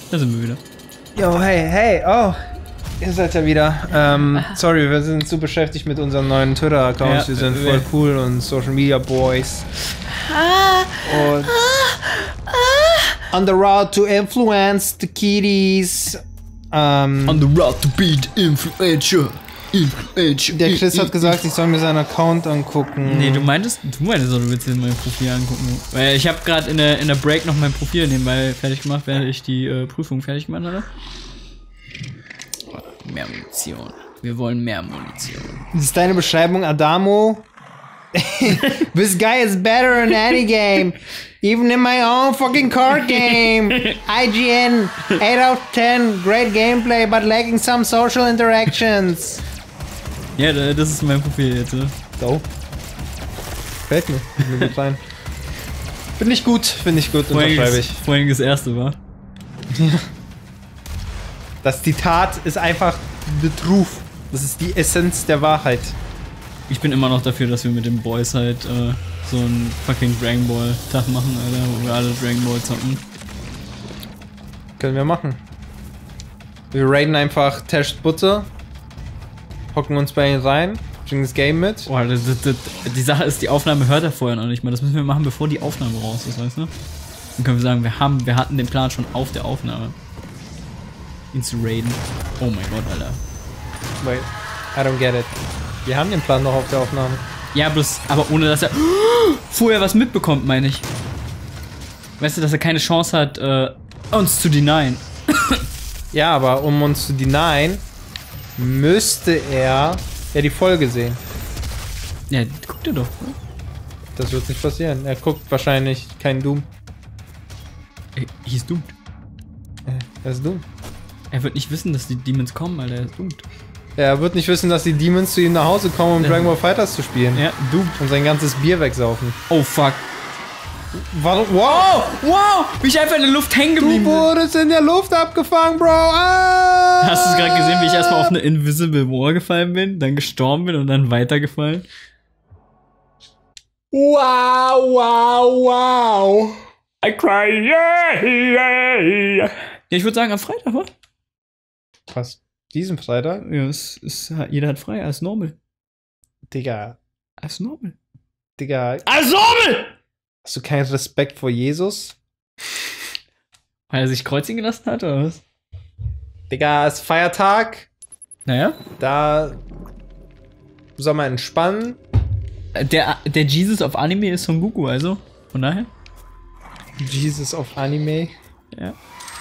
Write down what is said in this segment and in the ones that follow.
Da sind wir wieder. Yo, hey, oh. Ihr seid ja wieder. Sorry, wir sind so beschäftigt mit unseren neuen Twitter-Accounts. Ja, wir sind voll cool und Social Media Boys. Und on the road to influence the kiddies. On the road to be the influencer. Der Chris hat gesagt, ich soll mir seinen Account angucken. Nee, du meintest, du willst dir mein Profil angucken. Weil ich habe gerade in der Break noch mein Profil nebenbei fertig gemacht, während ich die Prüfung fertig gemacht hatte. Mehr Munition. Wir wollen mehr Munition. Das ist deine Beschreibung, Adamo. This guy is better in any game. Even in my own fucking card game. IGN, 8 out of 10. Great gameplay, but lacking some social interactions. Ja, das ist mein Profil jetzt, oder? So. Gefällt mir. Finde ich gut, unterschreibe ich. Vorhin das erste war. Ja. Das Zitat ist einfach the truth. Das ist die Essenz der Wahrheit. Ich bin immer noch dafür, dass wir mit den Boys halt so einen fucking Dragon Ball Tag machen, Alter, wo wir alle Dragon Ball zocken. Können wir machen. Wir raiden einfach Tesh Butter, hocken uns bei ihnen rein, bringen das Game mit. Boah, die Sache ist, die Aufnahme hört er vorher noch nicht mal. Das müssen wir machen, bevor die Aufnahme raus ist, weißt du? Dann können wir sagen, wir hatten den Plan schon auf der Aufnahme. Ihn zu raiden. Oh mein Gott, Alter. Wait, I don't get it. Wir haben den Plan noch auf der Aufnahme. Ja, bloß, aber ohne dass er vorher was mitbekommt, meine ich. Weißt du, dass er keine Chance hat, uns zu denyen. Ja, aber um uns zu denyen, müsste er ja die Folge sehen. Ja, guckt er doch. Oder? Das wird nicht passieren. Er guckt wahrscheinlich keinen Doom. He's doomed. Er ist Doom. Er wird nicht wissen, dass die Demons kommen, Alter. Er ist doomed. Er wird nicht wissen, dass die Demons zu ihm nach Hause kommen, um Dragon Ball Fighters zu spielen. Ja, doomed. Und sein ganzes Bier wegsaufen. Oh, fuck. Warum? Wow! Wow! Wie ich einfach in der Luft hängen geblieben Du wurdest in der Luft abgefangen, Bro! Ah! Hast du es gerade gesehen, wie ich erstmal auf eine Invisible Wall gefallen bin, dann gestorben bin und dann weitergefallen? Wow, wow, wow! I cry, yeah, yeah. Ja, ich würde sagen, am Freitag, wa? Was? Diesen Freitag? Ja, jeder hat frei, als normal. Digga. Als normal. Digga. Als normal! Hast du keinen Respekt vor Jesus? Weil er sich kreuzigen gelassen hat, oder was? Digga, es ist Feiertag. Naja. Da soll man entspannen. Der Jesus of Anime ist Son Goku, also. Von daher. Jesus of Anime. Ja.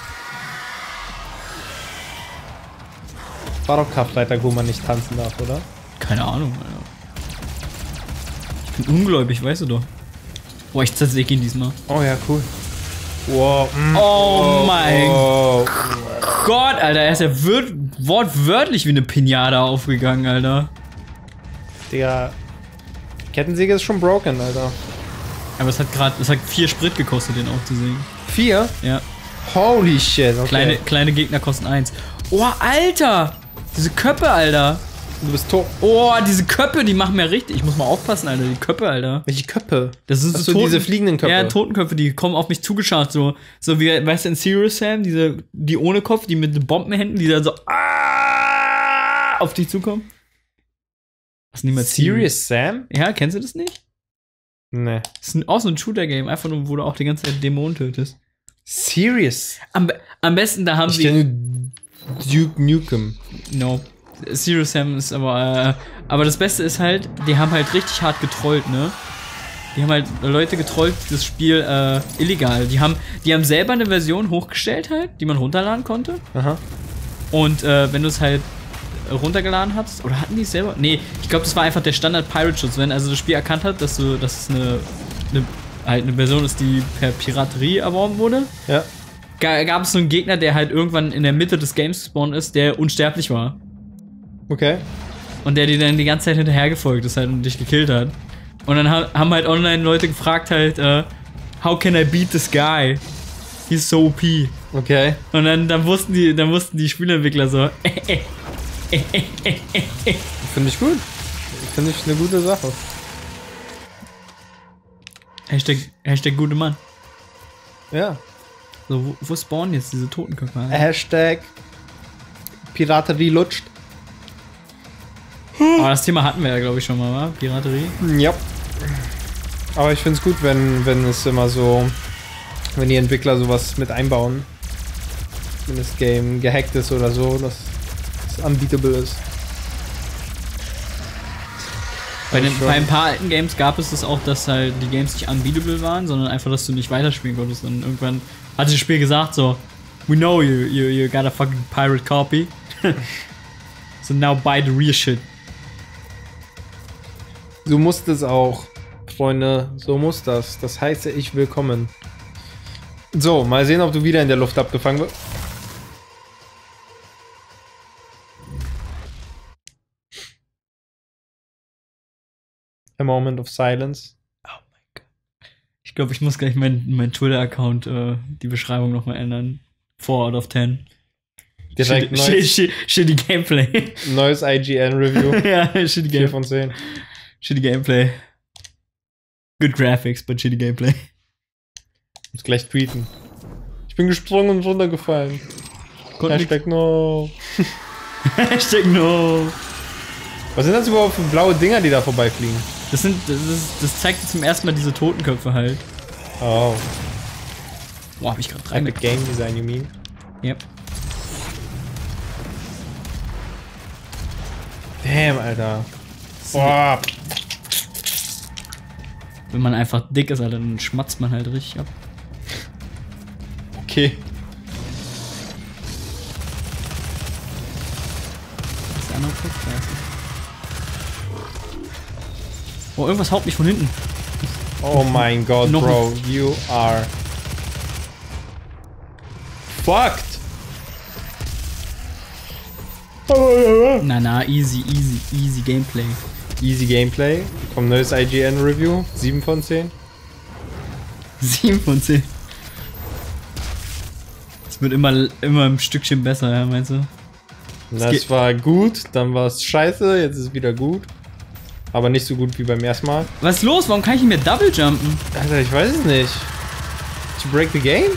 War doch Karfreitag, wo man nicht tanzen darf, oder? Keine Ahnung, Alter. Ich bin ungläubig, weißt du doch. Boah, ich zersäge ihn diesmal. Oh ja, cool. Wow. Oh mein Gott, Alter. Er ist ja wortwörtlich wie eine Pinata aufgegangen, Alter. Digga. Kettensäge ist schon broken, Alter. Aber es hat 4 Sprit gekostet, den aufzusägen. 4? Ja. Holy shit, okay. Kleine Gegner kosten 1. Oh, Alter! Diese Köpfe, Alter. Du bist tot. Oh, diese Köpfe, die machen mir richtig. Ich muss mal aufpassen, Alter. Die Köpfe, Alter. Welche Köpfe? Das sind so diese fliegenden Köpfe. Ja, Totenköpfe, die kommen auf mich zugescharrt. So wie, weißt du, in Serious Sam, die ohne Kopf, die mit den Bombenhänden, die dann so auf dich zukommen. Hast du niemals Serious Sam? Ja, kennst du das nicht? Nee. Das ist auch so ein Shooter-Game, einfach nur, wo du auch die ganze Zeit Dämonen tötest. Serious? Am besten, da haben ich kenne Duke Nukem. No. Serious Sam ist aber das Beste ist halt, die haben halt richtig hart getrollt, ne? Die haben halt Leute getrollt, das Spiel illegal. Die haben selber eine Version hochgestellt halt, die man runterladen konnte. Aha. Und wenn du es halt runtergeladen hast, oder hatten die es selber? Nee, ich glaube, das war einfach der Standard Pirate-Schutz. Wenn also das Spiel erkannt hat, dass es eine Version ist, die per Piraterie erworben wurde. Ja. Gab es so einen Gegner, der halt irgendwann in der Mitte des Games gespawnt ist, der unsterblich war. Okay. Und der dir dann die ganze Zeit hinterhergefolgt ist halt und dich gekillt hat. Und dann haben halt online Leute gefragt halt, how can I beat this guy? He's so OP. Okay. Und dann wussten die Spielentwickler so, Finde ich gut. Finde ich eine gute Sache. Hashtag gute Mann. Ja. So, wo spawnen jetzt diese Totenköpfe? Hashtag Piraterie lutscht. Aber das Thema hatten wir ja, glaube ich, schon mal, wa? Piraterie. Ja. Aber ich finde es gut, wenn es immer so, wenn die Entwickler sowas mit einbauen. Wenn das Game gehackt ist oder so, dass es unbeatable ist. Bei ein paar alten Games gab es das auch, dass halt die Games nicht unbeatable waren, sondern einfach, dass du nicht weiterspielen konntest. Und irgendwann hat das Spiel gesagt so, we know you got a fucking pirate copy. So now buy the real shit. So muss das auch, Freunde, so muss das. Das heiße ich willkommen. So, mal sehen, ob du wieder in der Luft abgefangen wirst. A moment of silence. Oh mein Gott. Ich glaube, ich muss gleich mein Twitter-Account, die Beschreibung nochmal ändern. 4 out of 10. Direkt shitty Gameplay. Neues IGN-Review. Ja, shitty Gameplay. 4 von 10. Shitty Gameplay. Good graphics, but shitty Gameplay. Muss gleich tweeten. Ich bin gesprungen und runtergefallen. Hashtag no. Hashtag no. Was sind das überhaupt für blaue Dinger, die da vorbeifliegen? Das zeigt dir zum ersten Mal diese Totenköpfe halt. Oh. Boah, hab ich gerade Epic Game Design, you mean? Yep. Damn, Alter. Boah. Wenn man einfach dick ist, Alter, dann schmatzt man halt richtig ab. Okay. Was ist der andere Kopf? Da ist er. Oh, irgendwas haut mich von hinten. Oh mein Gott, Noch Bro. You are fucked. Na, easy Gameplay. Easy Gameplay. Vom neues IGN Review. 7 von 10. 7 von 10. Es wird immer ein Stückchen besser, ja, meinst du? Das war gut, dann war es scheiße, jetzt ist es wieder gut. Aber nicht so gut wie beim ersten Mal. Was ist los? Warum kann ich nicht mehr Double Jumpen? Alter, ich weiß es nicht. To break the game?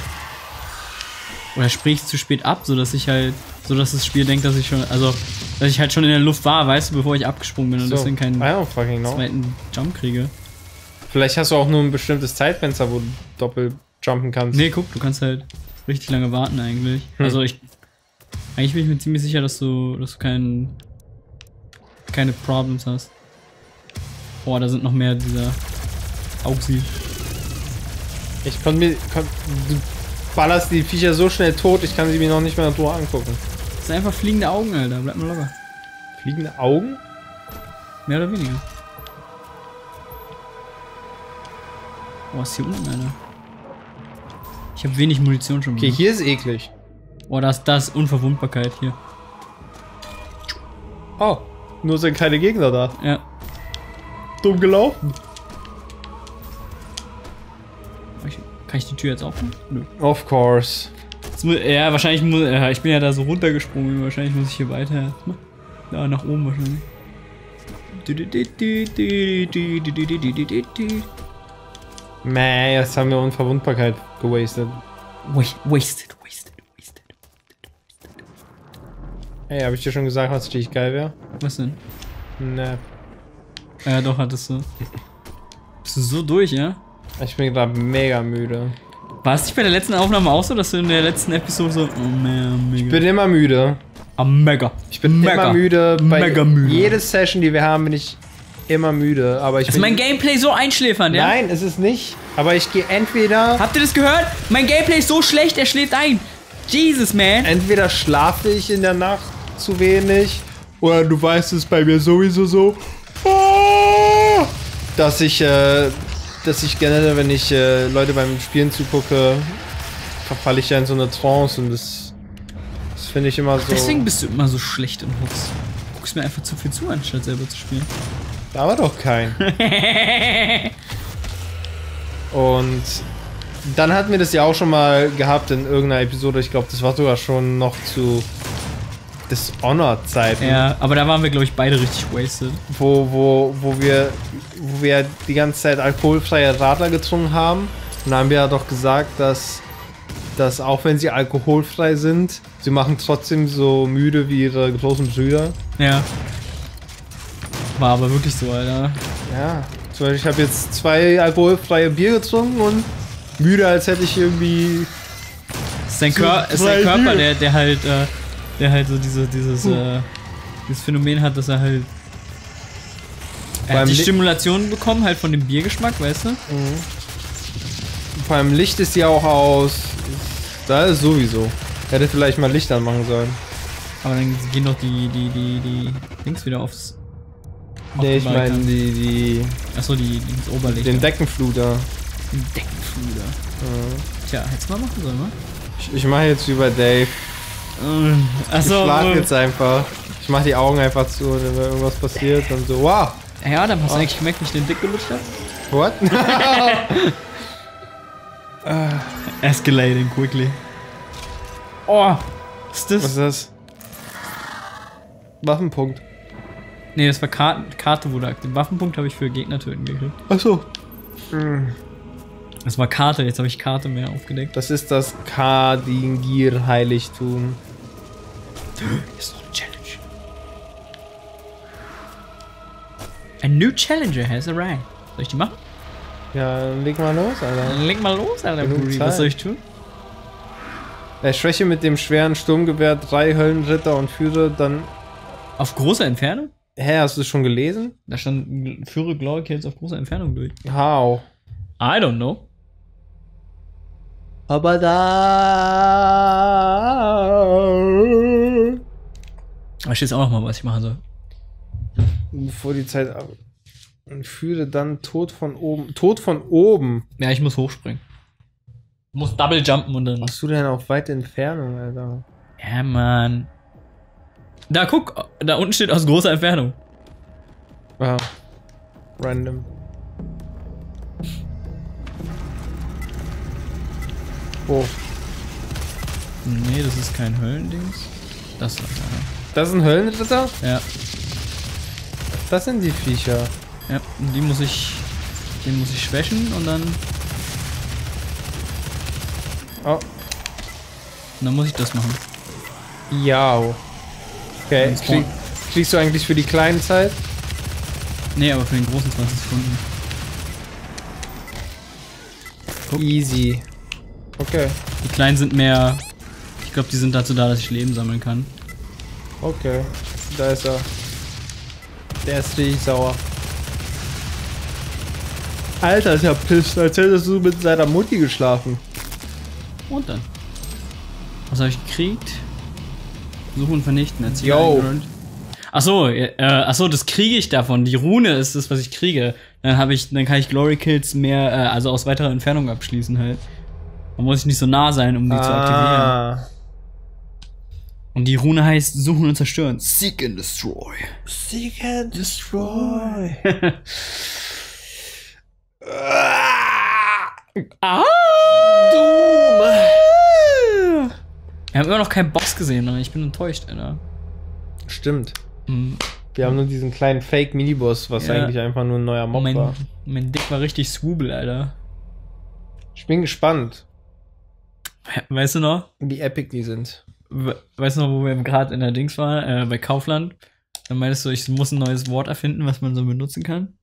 Oder sprich ich zu spät ab, sodass das Spiel denkt, dass ich halt schon in der Luft war, weißt du, bevor ich abgesprungen bin und deswegen keinen zweiten Jump kriege. Vielleicht hast du auch nur ein bestimmtes Zeitfenster, wo du doppelt jumpen kannst. Nee, guck, du kannst halt richtig lange warten eigentlich. Also eigentlich bin ich mir ziemlich sicher, dass du keine Problems hast. Boah, da sind noch mehr dieser Auxi. Du ballerst die Viecher so schnell tot, ich kann sie mir noch nicht mehr in Ruhe angucken. Das sind einfach fliegende Augen, Alter. Bleib mal locker. Fliegende Augen? Mehr oder weniger. Boah, was ist hier unten, Alter? Ich habe wenig Munition schon. Okay, hier ist eklig. Boah, das ist Unverwundbarkeit hier. Oh, nur sind keine Gegner da. Ja. Dumm gelaufen. Kann ich die Tür jetzt aufmachen? Nö. Of course. Ja, wahrscheinlich ich bin ja da so runtergesprungen. Wahrscheinlich muss ich hier weiter. Da nach oben wahrscheinlich. Meh, jetzt haben wir Unverwundbarkeit gewastet. Wasted. Ey, hab ich dir schon gesagt, was richtig geil wäre? Was denn? Ne. Ja, doch, hattest du. Bist du so durch, ja? Ich bin gerade mega müde. War es nicht bei der letzten Aufnahme auch so, dass du in der letzten Episode so... Oh, mega. Ich bin immer müde. Mega. Ich bin immer müde. Mega müde. Jede Session, die wir haben, bin ich immer müde. Aber ich ist mein Gameplay so einschläfernd, ja? Nein, ist es nicht. Aber ich gehe entweder... Habt ihr das gehört? Mein Gameplay ist so schlecht, er schläft ein. Jesus, man. Entweder schlafe ich in der Nacht zu wenig, oder du weißt es bei mir sowieso so, dass ich generell, wenn ich Leute beim Spielen zugucke, verfalle ich ja in so eine Trance und das finde ich immer so... Deswegen bist du immer so schlecht in Hooks. Du guckst mir einfach zu viel zu, anstatt selber zu spielen. Da war doch kein. Und dann hatten wir das ja auch schon mal gehabt in irgendeiner Episode. Ich glaube, das war sogar schon noch zu Dishonored-Zeiten. Ja, aber da waren wir, glaube ich, beide richtig wasted. Wo wir die ganze Zeit alkoholfreie Radler getrunken haben. Und da haben wir ja doch gesagt, dass dass auch wenn sie alkoholfrei sind, sie machen trotzdem so müde wie ihre großen Brüder. Ja. War aber wirklich so, Alter. Ja. Zum Beispiel, ich habe jetzt 2 alkoholfreie Bier getrunken und müde, als hätte ich irgendwie... Es ist dein Körper, der halt so dieses Phänomen hat, dass er halt... Er hat die Stimulation bekommen, halt von dem Biergeschmack, weißt du? Mhm. Vor allem Licht ist ja auch aus. Da ist sowieso. Hätte vielleicht mal Licht anmachen sollen. Aber dann gehen doch die Dings wieder aufs. Nee, ich meine die. Achso, ins Oberlicht. Den Deckenfluter. Den Deckenfluter. Tja, hättest du mal machen sollen, ne? Ich mache jetzt wie bei Dave. Achso. Ich schlaf jetzt einfach. Ich mache die Augen einfach zu und wenn irgendwas passiert, dann so, wow. Ja, dann hast du eigentlich gemerkt, wie ich den Dick gelutscht hab? What? Escalating quickly. Oh, was ist das? Was ist das? Waffenpunkt. Nee, das war Karte wurde aktiv. Waffenpunkt habe ich für Gegner töten gekriegt. Achso. Das war Karte, jetzt habe ich Karte mehr aufgedeckt. Das ist das Kadingir-Heiligtum. Ist noch eine Challenge. A new challenger has arrived. Soll ich die machen? Ja, leg mal los, Alter. Leg mal los, Alter. Was soll ich tun? Schwäche mit dem schweren Sturmgewehr 3 Höllenritter und führe dann... Auf große Entfernung? Hä, hast du das schon gelesen? Da stand, führe Glory Kills auf große Entfernung durch. How? I don't know. Aber da... Da steht auch noch mal, was ich machen soll. Bevor die Zeit ab... Und führe dann Tod von oben. Tod von oben? Ja, ich muss hochspringen. Ich muss Double jumpen und dann... Machst du denn auf weite Entfernung, Alter? Ja, Mann. Da, guck. Da unten steht aus großer Entfernung. Ja. Random. Oh. Nee, das ist kein Höllendings. Das ist Das ist ein Höllenritter? Ja. Das sind die Viecher. Ja, und den muss ich schwächen und dann... Oh. Und dann muss ich das machen. Ja. Okay, kriegst du eigentlich für die kleinen Zeit? Nee, aber für den großen 20 Sekunden. Guck. Easy. Okay. Die kleinen sind mehr... Ich glaube, die sind dazu da, dass ich Leben sammeln kann. Okay. Da ist er. Der ist richtig sauer. Alter, ist ja pisst. Als hättest du mit seiner Mutti geschlafen. Und dann? Was habe ich gekriegt? Suchen und vernichten. Yo. Achso, achso, das kriege ich davon. Die Rune ist das, was ich kriege. Dann kann ich Glory Kills mehr, also aus weiterer Entfernung abschließen halt. Man muss nicht so nah sein, um die zu aktivieren. Und die Rune heißt Suchen und Zerstören. Seek and Destroy. Seek and Destroy. Doom. Wir haben immer noch keinen Boss gesehen, ne? Ich bin enttäuscht, Alter. Stimmt. Mhm. Wir haben nur diesen kleinen Fake-Miniboss, was eigentlich einfach nur ein neuer Mob war. Mein Dick war richtig swooble, Alter. Ich bin gespannt. Weißt du noch? Wie epic die sind. Weißt du noch, wo wir gerade in der Dings waren, bei Kaufland? Dann meintest du, ich muss ein neues Wort erfinden, was man so benutzen kann?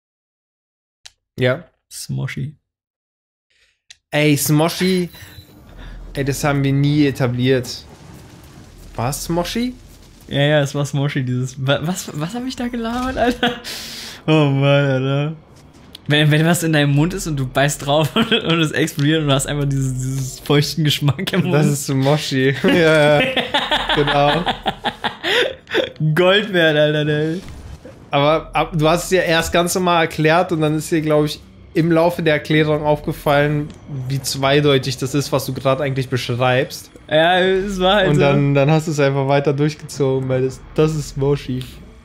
Ja. Smoshy. Ey, Smoshy. Ey, das haben wir nie etabliert. War es Smoshy? Ja, es war Smoshy, dieses... Was habe ich da gelabert, Alter? Oh Mann, Alter. Wenn was in deinem Mund ist und du beißt drauf und es explodiert und du hast einfach dieses feuchten Geschmack im Mund. Das ist Smoshy. Ja, genau. Gold wert, Alter, ey. Aber du hast es ja erst ganz normal erklärt und dann ist dir, glaube ich, im Laufe der Erklärung aufgefallen, wie zweideutig das ist, was du gerade eigentlich beschreibst. Ja, es war halt und so. dann hast du es einfach weiter durchgezogen, weil das ist Smoshy.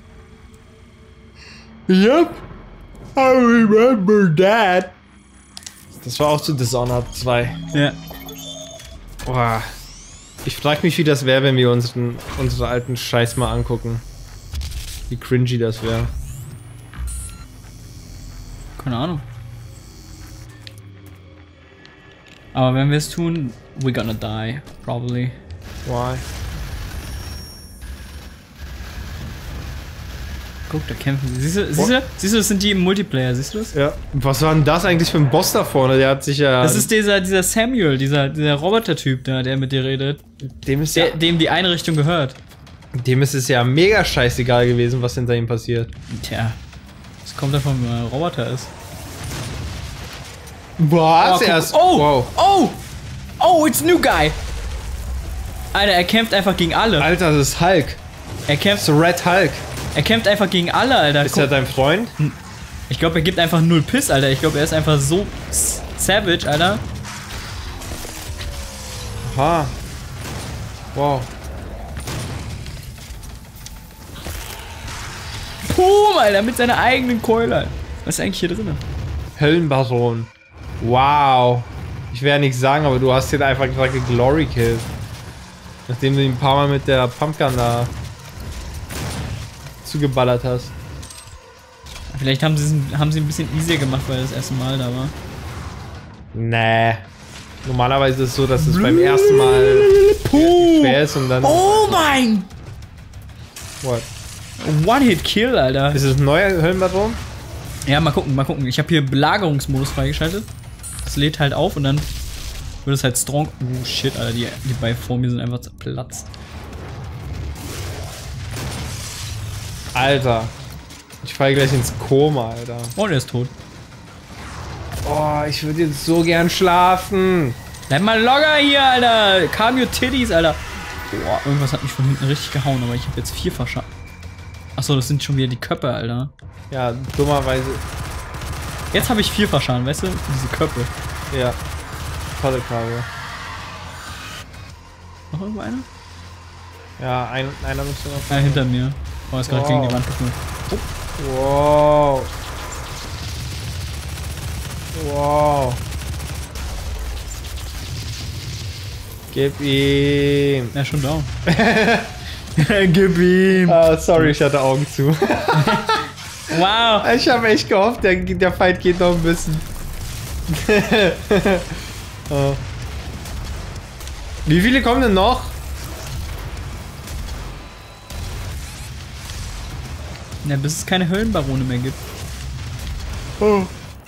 Yep. I remember that. Das war auch zu Dishonored 2. Ja. Boah. Ich frag mich, wie das wäre, wenn wir unsere alten Scheiß mal angucken. Wie cringy das wäre. Keine Ahnung. Aber wenn wir es tun, we're gonna die. Probably. Why? Guck, da kämpfen sie. Siehst du, das sind die im Multiplayer, siehst du das? Ja. Was war denn das eigentlich für ein Boss da vorne? Der hat sich ja... Das ist dieser Samuel, dieser Roboter-Typ da, der mit dir redet. Dem ist ja... Dem die Einrichtung gehört. Dem ist es ja mega scheißegal gewesen, was hinter ihm passiert. Tja. Das kommt davon, wenn er ein Roboter ist. Was? Oh, it's new guy. Alter, er kämpft einfach gegen alle. Alter, das ist Hulk. Er kämpft... Das ist Red Hulk. Er kämpft einfach gegen alle, Alter. Ist er dein Freund? Ich glaube, er gibt einfach null Piss, Alter. Ich glaube, er ist einfach so savage, Alter. Aha. Wow. Boom, Alter, mit seiner eigenen Keule. Was ist eigentlich hier drin? Höllenbaron. Wow. Ich werde nichts sagen, aber du hast ihn einfach gerade geglory killed. Nachdem du ihn ein paar Mal mit der Pumpgun da zugeballert hast. Vielleicht haben sie ein bisschen easier gemacht, weil das erste Mal da war. Nee. Normalerweise ist es so, dass es beim ersten Mal schwer ist und dann... Oh mein! What? One-Hit-Kill, Alter. Ist es ein neuer Höllenbaron? Ja, mal gucken. Ich habe hier Belagerungsmodus freigeschaltet. Das lädt halt auf und dann wird es halt strong. Oh shit, Alter, die beiden vor mir sind einfach zerplatzt. Alter. Ich falle gleich ins Koma, Alter. Oh, der ist tot. Oh, ich würde jetzt so gern schlafen. Bleib mal locker hier, Alter. Calm your titties, Alter. Boah, irgendwas hat mich von hinten richtig gehauen, aber ich habe jetzt 4 Schaden. Achso, das sind schon wieder die Köpfe, Alter. Ja, dummerweise. Jetzt habe ich 4 Schaden, weißt du? Für diese Köpfe. Ja. Tolle Kabel. Noch irgendwo einer? Ja, einer müsste noch. Ah, hinter mir. Oh, ist gerade Wow. gegen die Wand geflogen. Wow. Wow. Gib ihm. Er ist schon down. Gib ihm. Ah, sorry, ich hatte Augen zu. Wow. Ich habe echt gehofft, der Fight geht noch ein bisschen. Oh. Wie viele kommen denn noch? Ja, bis es keine Höllenbarone mehr gibt. Oh.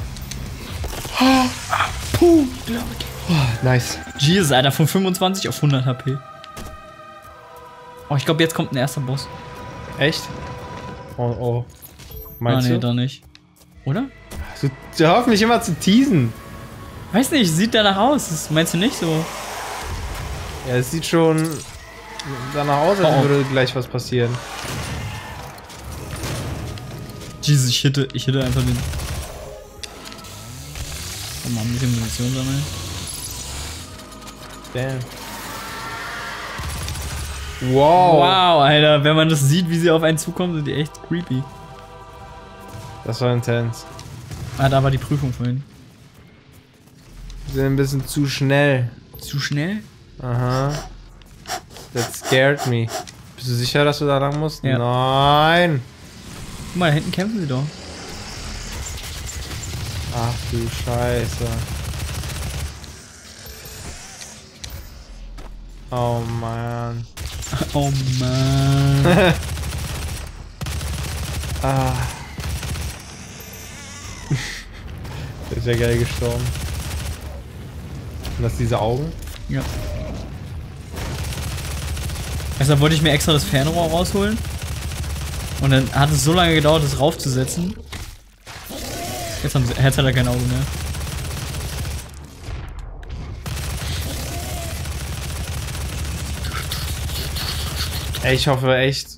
Puh. Nice. Jesus, Alter, von 25 auf 100 HP. Oh, ich glaube, jetzt kommt ein erster Boss. Echt? Oh, oh. Meinst nee, du? doch nicht. Oder? Du hörst mich immer zu teasen. Weiß nicht, sieht danach aus. Das meinst du nicht so? Ja, es sieht schon danach aus, als würde gleich was passieren. Jesus, ich hitte einfach den. Oh, mal ein bisschen Munition sammeln. Damn. Wow. Wow, Alter, wenn man das sieht, wie sie auf einen zukommen, sind die echt creepy. Das war intens. Ah, da war die Prüfung vorhin. Wir sind ein bisschen zu schnell. Zu schnell? Aha. That scared me. Bist du sicher, dass du da lang musst? Ja. Nein. Guck mal, da hinten kämpfen sie doch. Ach du Scheiße. Oh man. Oh man. Ah. Der ist ja geil gestorben. Und das diese Augen? Ja. Deshalb wollte ich mir extra das Fernrohr rausholen. Und dann hat es so lange gedauert, das raufzusetzen. Jetzt hat er kein Auge mehr. Ey, ich hoffe echt.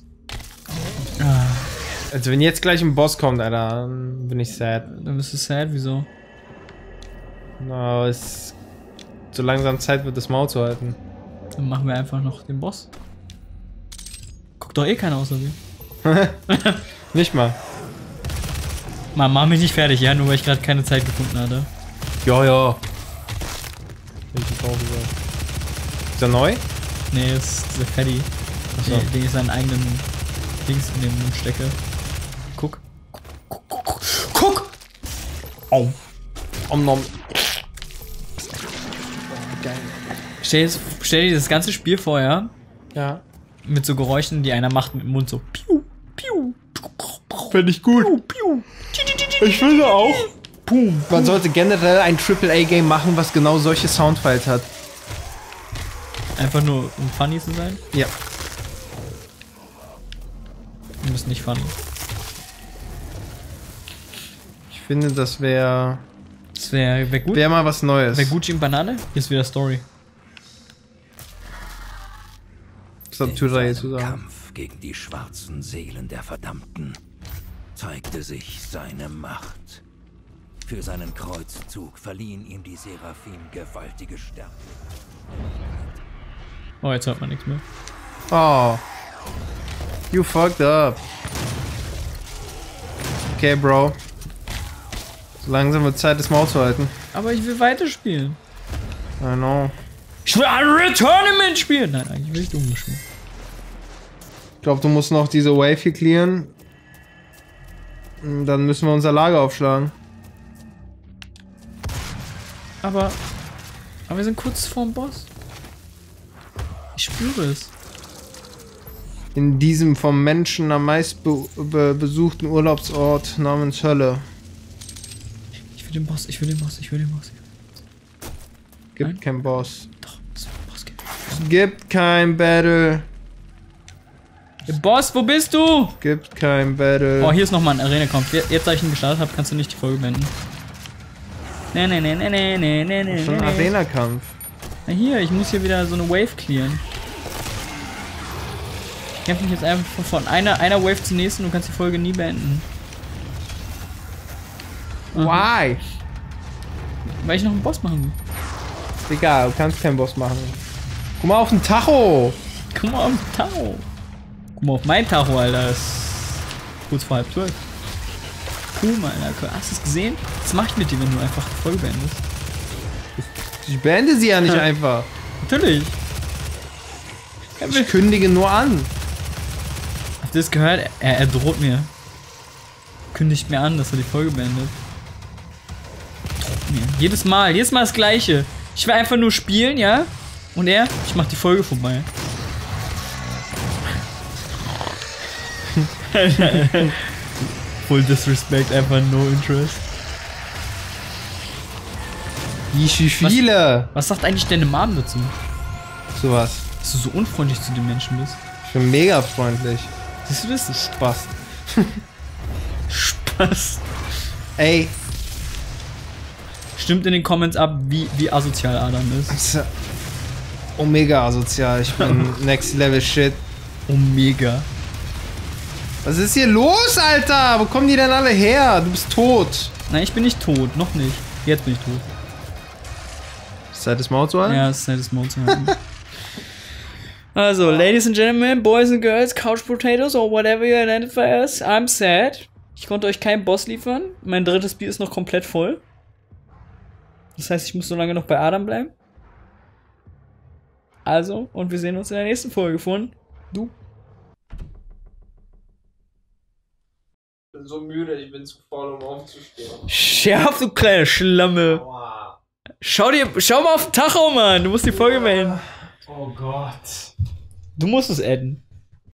Also wenn jetzt gleich ein Boss kommt, Alter, dann bin ich sad. Dann bist du sad, wieso? No, es so langsam Zeit wird, das Maul zu halten. Dann machen wir einfach noch den Boss. Guckt doch eh keiner außer wir. Nicht mal. Mann, mach mich nicht fertig, ja, nur weil ich gerade keine Zeit gefunden hatte. Ja, ja. Ist er neu? Nee, das ist dieser Fatty. Achso. Den ich seinen eigenen Dings in den Mund stecke. Guck. Guck! Om nom. Geil. Stell dir das ganze Spiel vorher Ja. mit so Geräuschen, die einer macht mit dem Mund so. Piu, piu, Finde ich gut. piu, piu. Ich finde auch. Man sollte generell ein AAA-Game machen, was genau solche Soundfiles hat. Einfach nur, um funny zu sein? Ja. Du bist nicht funny. Ich finde, das wäre Das wär gut. wär mal was Neues. Wär Gucci und Banane? Hier ist wieder Story. Was hat Tyra jetzt zu sagen? Kampf gegen die schwarzen Seelen der Verdammten zeigte sich seine Macht. Für seinen Kreuzzug verliehen ihm die Seraphim gewaltige Stärke. Oh, jetzt hört man nichts mehr. Oh. You fucked up. Okay, Bro. So langsam wird Zeit, das Maul zu halten. Aber ich will weiterspielen. I know. Ich will ein Tournament spielen! Nein, eigentlich will ich dumm spielen. Ich glaube, du musst noch diese Wave hier clearen. Und dann müssen wir unser Lager aufschlagen. Aber wir sind kurz vorm Boss. Ich spüre es. In diesem vom Menschen am meist besuchten Urlaubsort namens Hölle. Ich will den Boss, ich will den Boss, ich will den Boss. Gibt Nein? kein Boss. Doch, es wird einen Boss geben. Gibt kein Battle. Boss, wo bist du? Gibt kein Battle. Oh, hier ist nochmal ein Arena-Kampf. Jetzt, da ich ihn gestartet habe, kannst du nicht die Folge beenden. Nee. Schon ein Arena-Kampf. Na hier, ich muss hier wieder so eine Wave clearen. Ich kämpfe mich jetzt einfach von einer Wave zur nächsten und du kannst die Folge nie beenden. Why? Weil ich noch einen Boss machen will. Egal, du kannst keinen Boss machen. Guck mal auf den Tacho. Guck mal auf den Tacho. Guck mal auf mein Tacho, Alter. Das ist kurz vor 11:30. Cool, Alter. Hast du es gesehen? Was mach ich mit dir, wenn du einfach die Folge beendest? Ich beende sie ja nicht einfach. Natürlich. Ich kündige nur an. Habt ihr das gehört? Er droht mir. Kündigt mir an, dass er die Folge beendet. Droht mir. Jedes Mal das Gleiche. Ich will einfach nur spielen, ja? Und ich mach die Folge vorbei. Full Disrespect, einfach no interest. Wie viele? Was sagt eigentlich deine Mom dazu? Sowas. Dass du so unfreundlich zu den Menschen bist? Ich bin mega freundlich. Siehst du das? Spaß. Spaß. Ey. Stimmt in den Comments ab, wie asozial Adam ist. Omega asozial. Ich bin next level shit. Omega. Was ist hier los, Alter? Wo kommen die denn alle her? Du bist tot. Nein, ich bin nicht tot. Noch nicht. Jetzt bin ich tot. Ist Zeit, das Maul zu halten? Ja, es ist Zeit, das Maul zu halten. Also, Ladies and Gentlemen, Boys and Girls, Couch Potatoes or whatever you identify as, I'm sad. Ich konnte euch keinen Boss liefern. Mein drittes Bier ist noch komplett voll. Das heißt, ich muss so lange noch bei Adam bleiben. Also, und wir sehen uns in der nächsten Folge von Du. Ich bin so müde, ich bin zu faul, um aufzustehen. Schärf, du kleine Schlamme. Aua. Schau mal auf den Tacho, Mann. Du musst die Folge beenden. Oh Gott. Du musst es adden.